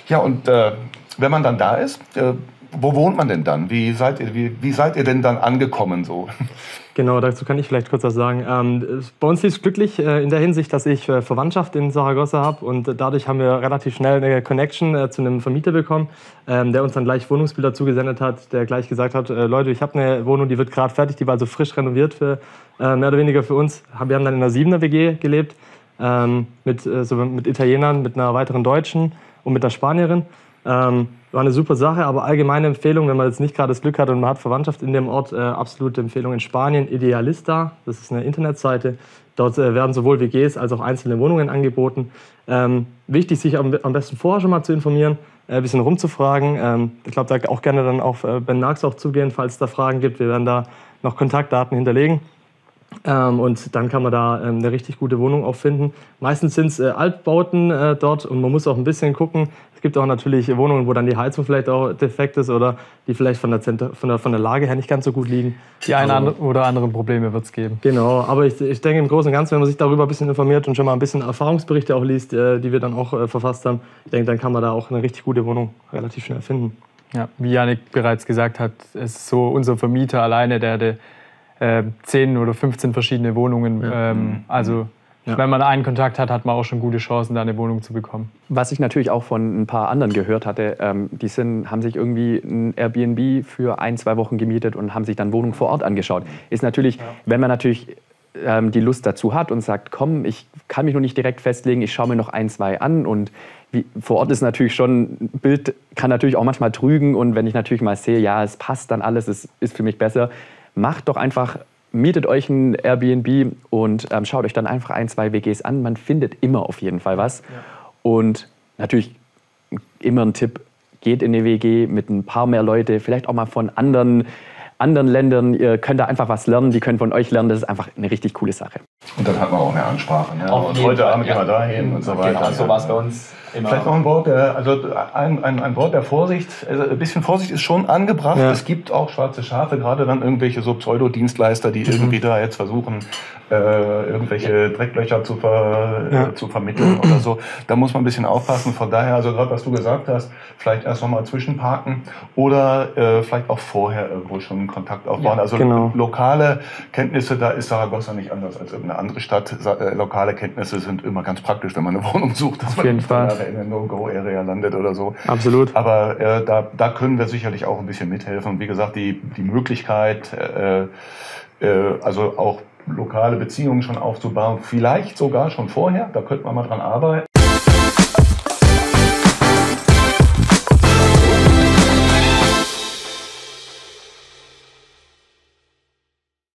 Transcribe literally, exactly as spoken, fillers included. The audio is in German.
Ja, und äh, wenn man dann da ist, äh, wo wohnt man denn dann? Wie seid ihr, wie, wie seid ihr denn dann angekommen so? Genau, dazu kann ich vielleicht kurz was sagen. Ähm, bei uns lief es glücklich äh, in der Hinsicht, dass ich äh, Verwandtschaft in Saragossa habe und äh, dadurch haben wir relativ schnell eine Connection äh, zu einem Vermieter bekommen, ähm, der uns dann gleich Wohnungsbilder zugesendet hat, der gleich gesagt hat, äh, Leute, ich habe eine Wohnung, die wird gerade fertig, die war also frisch renoviert für äh, mehr oder weniger für uns. Wir haben dann in einer Siebener W G gelebt, ähm, mit, äh, so mit Italienern, mit einer weiteren Deutschen und mit einer Spanierin. Ähm, war eine super Sache, aber allgemeine Empfehlung, wenn man jetzt nicht gerade das Glück hat und man hat Verwandtschaft in dem Ort, äh, absolute Empfehlung in Spanien, Idealista, das ist eine Internetseite. Dort äh, werden sowohl W Gs als auch einzelne Wohnungen angeboten. Ähm, wichtig, sich am, am besten vorher schon mal zu informieren, äh, ein bisschen rumzufragen. Ähm, ich glaube, da auch gerne dann auf äh, Ben Nax auch zugehen, falls es da Fragen gibt. Wir werden da noch Kontaktdaten hinterlegen. Ähm, und dann kann man da ähm, eine richtig gute Wohnung auch finden. Meistens sind es äh, Altbauten äh, dort und man muss auch ein bisschen gucken. Es gibt auch natürlich Wohnungen, wo dann die Heizung vielleicht auch defekt ist oder die vielleicht von der, Zenter von der, von der Lage her nicht ganz so gut liegen. Die einen also, oder anderen Probleme wird es geben. Genau, aber ich, ich denke im Großen und Ganzen, wenn man sich darüber ein bisschen informiert und schon mal ein bisschen Erfahrungsberichte auch liest, äh, die wir dann auch äh, verfasst haben, ich denke, dann kann man da auch eine richtig gute Wohnung relativ schnell finden. Ja, wie Yannick bereits gesagt hat, ist so unser Vermieter alleine, der der zehn oder fünfzehn verschiedene Wohnungen. Ja. Ähm, also ja. Wenn man einen Kontakt hat, hat man auch schon gute Chancen, da eine Wohnung zu bekommen. Was ich natürlich auch von ein paar anderen gehört hatte, ähm, die sind, haben sich irgendwie ein Airbnb für ein, zwei Wochen gemietet und haben sich dann Wohnungen vor Ort angeschaut. Ist natürlich, ja. wenn man natürlich ähm, die Lust dazu hat und sagt, komm, ich kann mich noch nicht direkt festlegen, ich schaue mir noch ein, zwei an und wie, vor Ort ist natürlich schon, ein Bild kann natürlich auch manchmal trügen und wenn ich natürlich mal sehe, ja, es passt dann alles, es ist für mich besser, macht doch einfach, mietet euch ein Airbnb und ähm, schaut euch dann einfach ein, zwei W Gs an. Man findet immer auf jeden Fall was. Ja. Und natürlich immer ein Tipp, geht in eine W G mit ein paar mehr Leute, vielleicht auch mal von anderen, anderen Ländern. Ihr könnt da einfach was lernen, die können von euch lernen. Das ist einfach eine richtig coole Sache. Und dann hat man auch mehr Ansprache. Ne? Und heute Abend gehen wir dahin und so weiter. Genau, so war es bei uns. Immer. Vielleicht noch ein Wort, der, also ein, ein, ein Wort der Vorsicht. Also ein bisschen Vorsicht ist schon angebracht. Ja. Es gibt auch schwarze Schafe, gerade dann irgendwelche so Pseudodienstleister, die mhm. irgendwie da jetzt versuchen, äh, irgendwelche Drecklöcher zu, ver, ja. äh, zu vermitteln oder so. Da muss man ein bisschen aufpassen. Von daher, also gerade was du gesagt hast, vielleicht erst noch mal zwischenparken oder äh, vielleicht auch vorher irgendwo schon einen Kontakt aufbauen. Ja, also genau. Lokale Kenntnisse, da ist Saragossa nicht anders als irgendeine andere Stadt. Äh, lokale Kenntnisse sind immer ganz praktisch, wenn man eine Wohnung sucht. Auf jeden Fall. In der No-Go-Area landet oder so. Absolut. Aber äh, da, da können wir sicherlich auch ein bisschen mithelfen. Und wie gesagt, die, die Möglichkeit, äh, äh, also auch lokale Beziehungen schon aufzubauen, vielleicht sogar schon vorher, da könnte man mal dran arbeiten.